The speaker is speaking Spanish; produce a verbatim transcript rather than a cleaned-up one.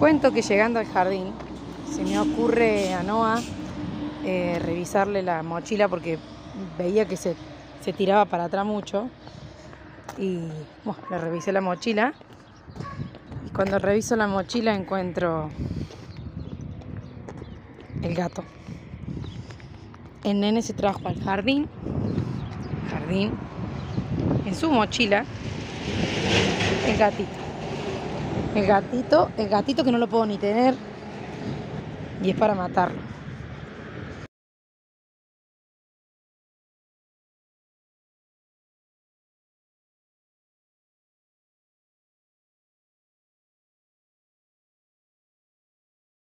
cuento que llegando al jardín se me ocurre a Noah eh, revisarle la mochila porque veía que se, se tiraba para atrás mucho. Y bueno, le revisé la mochila. Y cuando reviso la mochila encuentro el gato. El nene se trajo al jardín, jardín, en su mochila, el gatito. El gatito, el gatito que no lo puedo ni tener y es para matarlo.